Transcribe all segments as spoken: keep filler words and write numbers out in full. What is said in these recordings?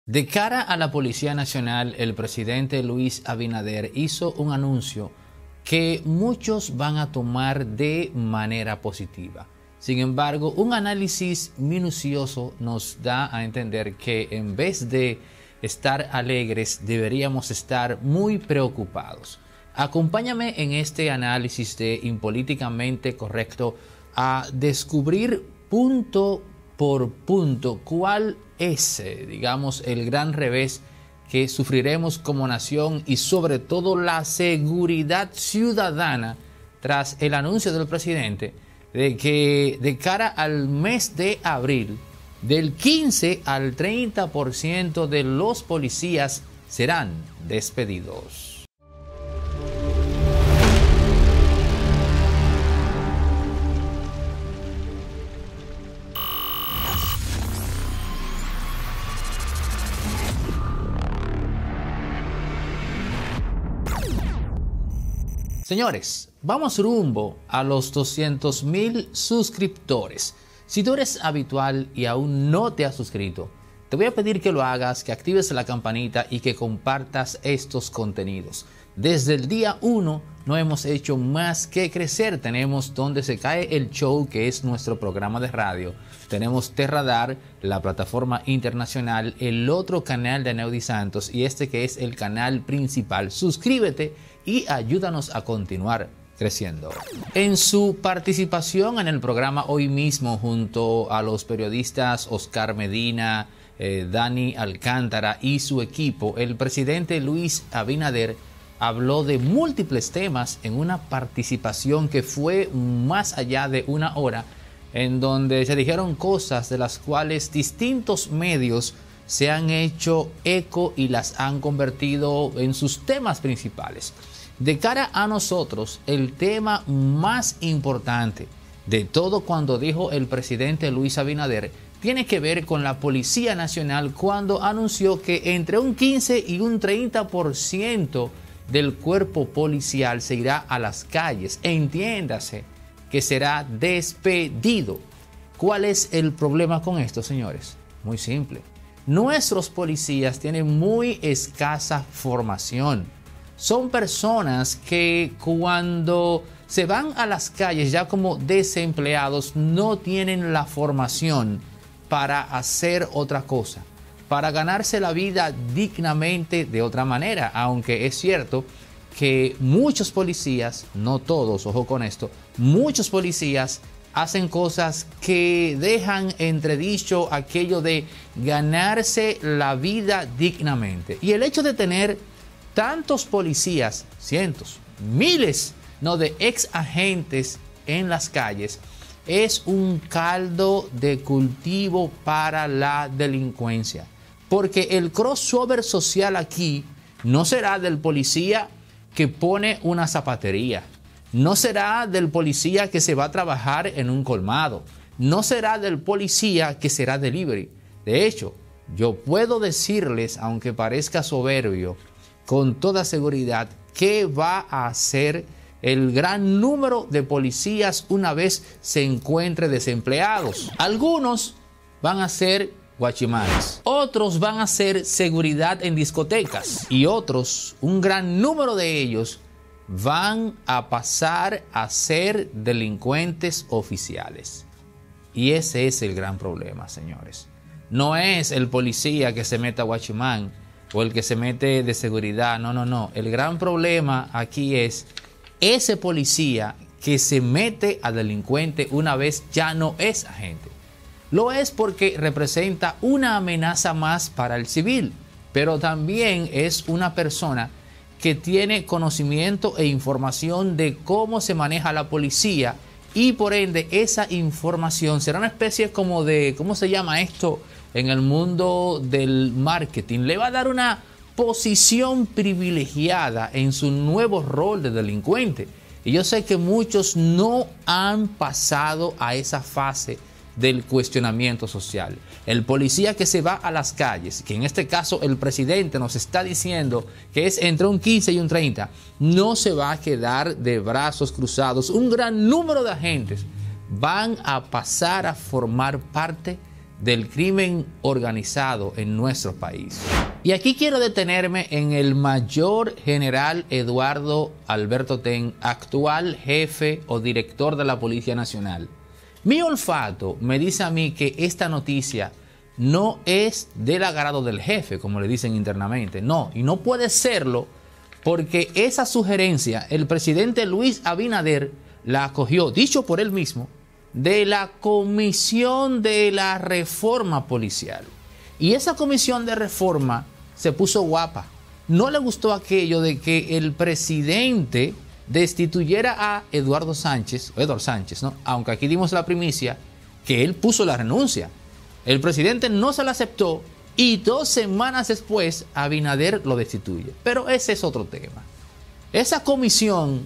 De cara a la Policía Nacional, el presidente Luis Abinader hizo un anuncio que muchos van a tomar de manera positiva. Sin embargo, un análisis minucioso nos da a entender que en vez de estar alegres, deberíamos estar muy preocupados. Acompáñame en este análisis de Impolíticamente Correcto a descubrir punto por punto cuál es, digamos, el gran revés que sufriremos como nación y sobre todo la seguridad ciudadana tras el anuncio del presidente de que de cara al mes de abril, del quince al treinta por ciento de los policías serán despedidos. Señores, vamos rumbo a los doscientos mil suscriptores. Si tú eres habitual y aún no te has suscrito, te voy a pedir que lo hagas, que actives la campanita y que compartas estos contenidos. Desde el día uno no hemos hecho más que crecer. Tenemos Donde se cae el show, que es nuestro programa de radio. Tenemos T-Radar, la plataforma internacional, el otro canal de Aneudi Santos y este que es el canal principal. Suscríbete y ayúdanos a continuar creciendo. En su participación en el programa hoy mismo junto a los periodistas Oscar Medina, eh, Dani Alcántara y su equipo, el presidente Luis Abinader habló de múltiples temas en una participación que fue más allá de una hora, en donde se dijeron cosas de las cuales distintos medios se han hecho eco y las han convertido en sus temas principales. De cara a nosotros, el tema más importante de todo cuando dijo el presidente Luis Abinader tiene que ver con la Policía Nacional, cuando anunció que entre un quince y un treinta por ciento del cuerpo policial se irá a las calles. Entiéndase que será despedido. ¿Cuál es el problema con esto, señores? Muy simple. Nuestros policías tienen muy escasa formación. Son personas que cuando se van a las calles ya como desempleados no tienen la formación para hacer otra cosa, para ganarse la vida dignamente de otra manera, aunque es cierto que muchos policías, no todos, ojo con esto, muchos policías hacen cosas que dejan entredicho aquello de ganarse la vida dignamente. Y el hecho de tener tantos policías, cientos, miles, no, de ex agentes en las calles, es un caldo de cultivo para la delincuencia. Porque el crossover social aquí no será del policía que pone una zapatería, no será del policía que se va a trabajar en un colmado, no será del policía que será delivery. De hecho, yo puedo decirles, aunque parezca soberbio, con toda seguridad, qué va a hacer el gran número de policías una vez se encuentre desempleados. Algunos van a ser guachimanes, otros van a ser seguridad en discotecas y otros, un gran número de ellos, van a pasar a ser delincuentes oficiales. Y ese es el gran problema, señores. No es el policía que se meta a guachimán o el que se mete de seguridad, no, no, no. El gran problema aquí es ese policía que se mete a delincuente una vez ya no es agente. Lo es porque representa una amenaza más para el civil, pero también es una persona que tiene conocimiento e información de cómo se maneja la policía y por ende esa información será una especie como de, ¿cómo se llama esto en el mundo del marketing? Le va a dar una posición privilegiada en su nuevo rol de delincuente. Y yo sé que muchos no han pasado a esa fase del cuestionamiento social. El policía que se va a las calles, que en este caso el presidente nos está diciendo que es entre un quince y un treinta, no se va a quedar de brazos cruzados. Un gran número de agentes van a pasar a formar parte del crimen organizado en nuestro país. Y aquí quiero detenerme en el mayor general Eduardo Alberto Ten, actual jefe o director de la Policía Nacional. Mi olfato me dice a mí que esta noticia no es del agrado del jefe, como le dicen internamente. No, y no puede serlo porque esa sugerencia el presidente Luis Abinader la acogió, dicho por él mismo, de la Comisión de la Reforma Policial. Y esa comisión de reforma se puso guapa. No le gustó aquello de que el presidente destituyera a Eduardo Sánchez, o Eduardo Sánchez, ¿no? Aunque aquí dimos la primicia que él puso la renuncia. El presidente no se la aceptó y dos semanas después Abinader lo destituye. Pero ese es otro tema. Esa comisión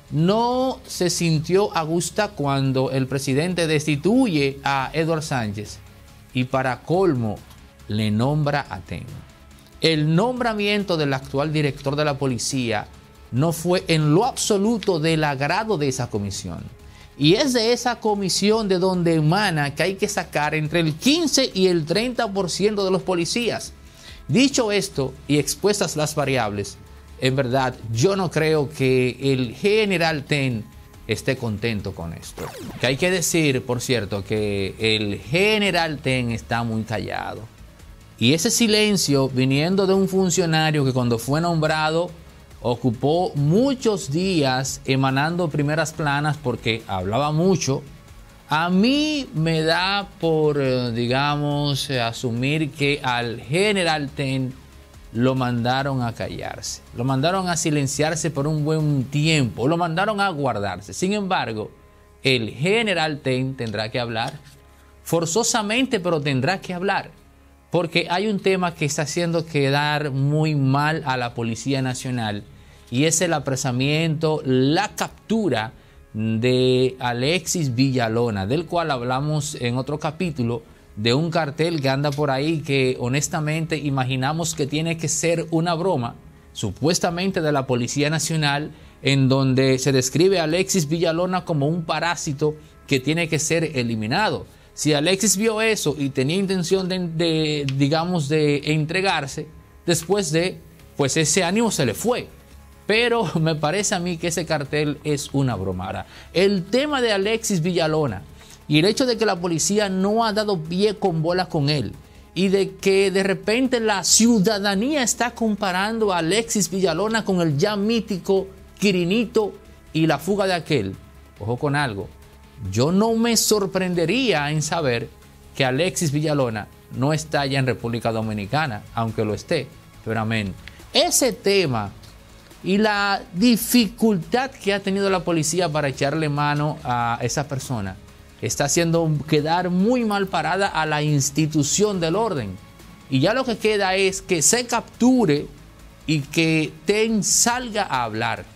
no se sintió a gusto cuando el presidente destituye a Eduardo Sánchez y para colmo le nombra a Ten. El nombramiento del actual director de la policía no fue en lo absoluto del agrado de esa comisión. Y es de esa comisión de donde emana que hay que sacar entre el quince y el treinta por ciento de los policías. Dicho esto y expuestas las variables, en verdad yo no creo que el general Ten esté contento con esto. Que hay que decir, por cierto, que el general Ten está muy callado. Y ese silencio viniendo de un funcionario que cuando fue nombrado ocupó muchos días emanando primeras planas porque hablaba mucho, a mí me da por, digamos, asumir que al general Ten lo mandaron a callarse, lo mandaron a silenciarse por un buen tiempo, lo mandaron a guardarse. Sin embargo, el general Ten tendrá que hablar, forzosamente, pero tendrá que hablar. Porque hay un tema que está haciendo quedar muy mal a la Policía Nacional y es el apresamiento, la captura de Alexis Villalona, del cual hablamos en otro capítulo, de un cartel que anda por ahí que honestamente imaginamos que tiene que ser una broma, supuestamente de la Policía Nacional, en donde se describe a Alexis Villalona como un parásito que tiene que ser eliminado. Si Alexis vio eso y tenía intención de, de, digamos, de entregarse, después de, pues ese ánimo se le fue. Pero me parece a mí que ese cartel es una broma. Ahora, el tema de Alexis Villalona y el hecho de que la policía no ha dado pie con bola con él y de que de repente la ciudadanía está comparando a Alexis Villalona con el ya mítico Quirinito y la fuga de aquel. Ojo con algo. Yo no me sorprendería en saber que Alexis Villalona no está ya en República Dominicana, aunque lo esté. Pero amén. Ese tema y la dificultad que ha tenido la policía para echarle mano a esa persona está haciendo quedar muy mal parada a la institución del orden. Y ya lo que queda es que se capture y que Ten salga a hablar.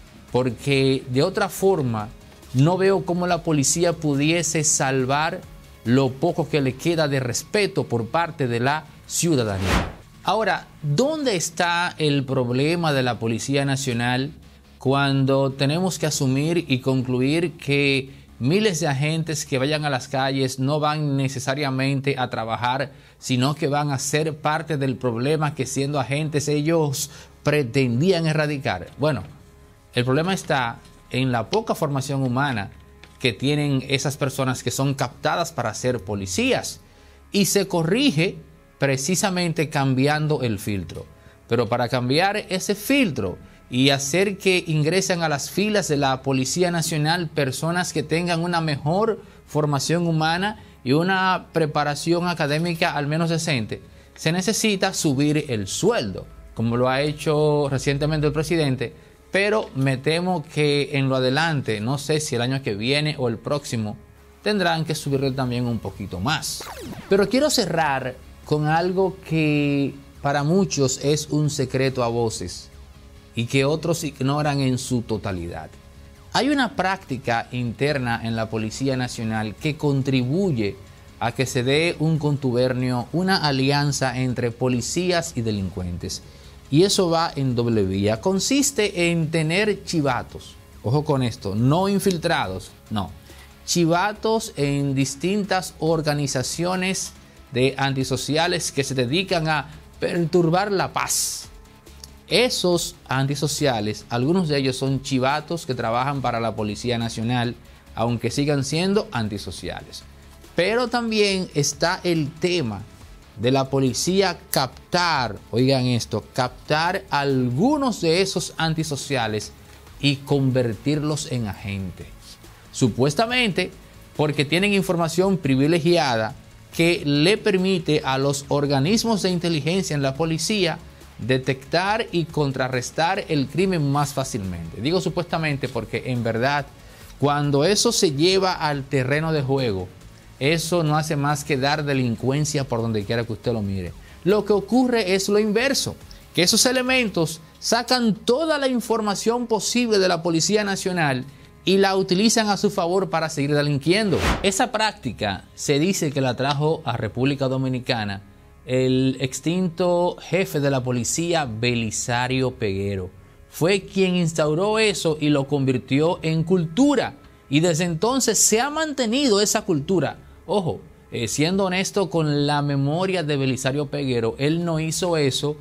Porque de otra forma no veo cómo la policía pudiese salvar lo poco que le queda de respeto por parte de la ciudadanía. Ahora, ¿dónde está el problema de la Policía Nacional cuando tenemos que asumir y concluir que miles de agentes que vayan a las calles no van necesariamente a trabajar, sino que van a ser parte del problema que siendo agentes ellos pretendían erradicar? Bueno, el problema está en la poca formación humana que tienen esas personas que son captadas para ser policías y se corrige precisamente cambiando el filtro. Pero para cambiar ese filtro y hacer que ingresen a las filas de la Policía Nacional personas que tengan una mejor formación humana y una preparación académica al menos decente, se necesita subir el sueldo, como lo ha hecho recientemente el presidente. Pero me temo que en lo adelante, no sé si el año que viene o el próximo, tendrán que subirle también un poquito más. Pero quiero cerrar con algo que para muchos es un secreto a voces y que otros ignoran en su totalidad. Hay una práctica interna en la Policía Nacional que contribuye a que se dé un contubernio, una alianza entre policías y delincuentes. Y eso va en doble vía. Consiste en tener chivatos. Ojo con esto, no infiltrados, no. Chivatos en distintas organizaciones de antisociales que se dedican a perturbar la paz. Esos antisociales, algunos de ellos son chivatos que trabajan para la Policía Nacional, aunque sigan siendo antisociales. Pero también está el tema de la policía captar, oigan esto, captar algunos de esos antisociales y convertirlos en agentes. Supuestamente porque tienen información privilegiada que le permite a los organismos de inteligencia en la policía detectar y contrarrestar el crimen más fácilmente. Digo supuestamente porque en verdad cuando eso se lleva al terreno de juego, eso no hace más que dar delincuencia por donde quiera que usted lo mire. Lo que ocurre es lo inverso, que esos elementos sacan toda la información posible de la Policía Nacional y la utilizan a su favor para seguir delinquiendo. Esa práctica se dice que la trajo a República Dominicana el extinto jefe de la policía, Belisario Peguero. Fue quien instauró eso y lo convirtió en cultura. Y desde entonces se ha mantenido esa cultura. Ojo, eh, siendo honesto con la memoria de Belisario Peguero, él no hizo eso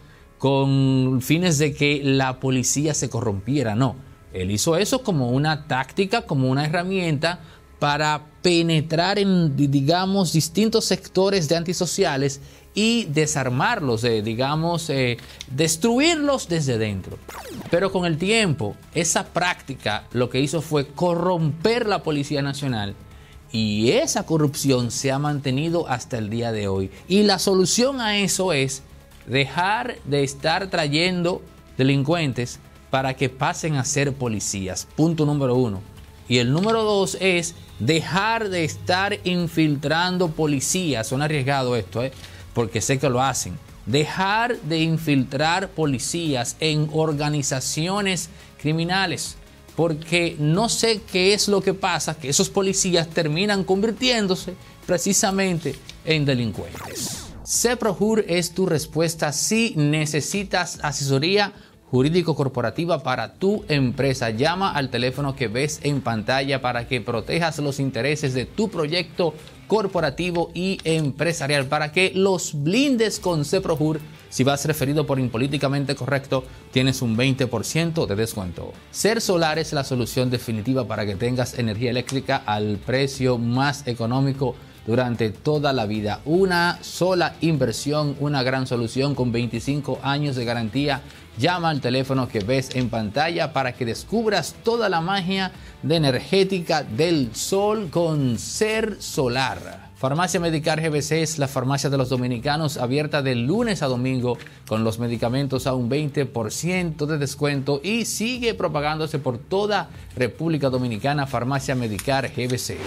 con fines de que la policía se corrompiera, no. Él hizo eso como una táctica, como una herramienta para penetrar en, digamos, distintos sectores de antisociales y desarmarlos, eh, digamos, eh, destruirlos desde dentro. Pero con el tiempo, esa práctica lo que hizo fue corromper la Policía Nacional y esa corrupción se ha mantenido hasta el día de hoy. Y la solución a eso es dejar de estar trayendo delincuentes para que pasen a ser policías. Punto número uno. Y el número dos es dejar de estar infiltrando policías. Suena arriesgado esto, ¿eh? Porque sé que lo hacen. Dejar de infiltrar policías en organizaciones criminales. Porque no sé qué es lo que pasa, que esos policías terminan convirtiéndose precisamente en delincuentes. CEPROJUR es tu respuesta si necesitas asesoría jurídico-corporativa para tu empresa. Llama al teléfono que ves en pantalla para que protejas los intereses de tu proyecto corporativo y empresarial, para que los blindes con CEPROJUR. Si vas referido por Impolíticamente Correcto, tienes un veinte por ciento de descuento. Ser Solar es la solución definitiva para que tengas energía eléctrica al precio más económico durante toda la vida. Una sola inversión, una gran solución con veinticinco años de garantía. Llama al teléfono que ves en pantalla para que descubras toda la magia de energética del sol con Ser Solar. Farmacia Medicar G B C es la farmacia de los dominicanos, abierta de lunes a domingo con los medicamentos a un veinte por ciento de descuento y sigue propagándose por toda República Dominicana. Farmacia Medicar G B C.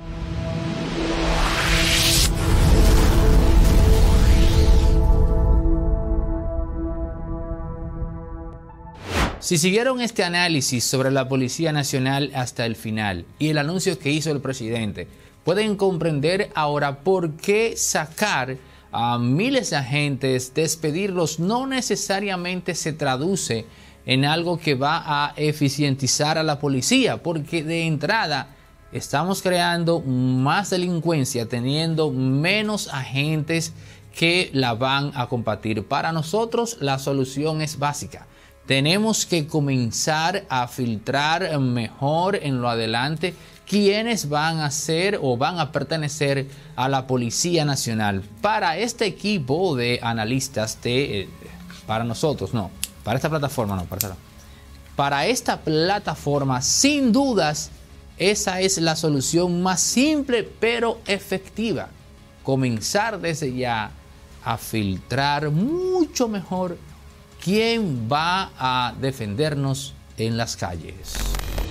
Si siguieron este análisis sobre la Policía Nacional hasta el final y el anuncio que hizo el presidente, pueden comprender ahora por qué sacar a miles de agentes, despedirlos, no necesariamente se traduce en algo que va a eficientizar a la policía, porque de entrada estamos creando más delincuencia teniendo menos agentes que la van a combatir. Para nosotros la solución es básica. Tenemos que comenzar a filtrar mejor en lo adelante quiénes van a ser o van a pertenecer a la Policía Nacional. Para este equipo de analistas, de, eh, para nosotros, no, para esta plataforma, no, para esta, para esta plataforma, sin dudas, esa es la solución más simple pero efectiva. Comenzar desde ya a filtrar mucho mejor quién va a defendernos en las calles.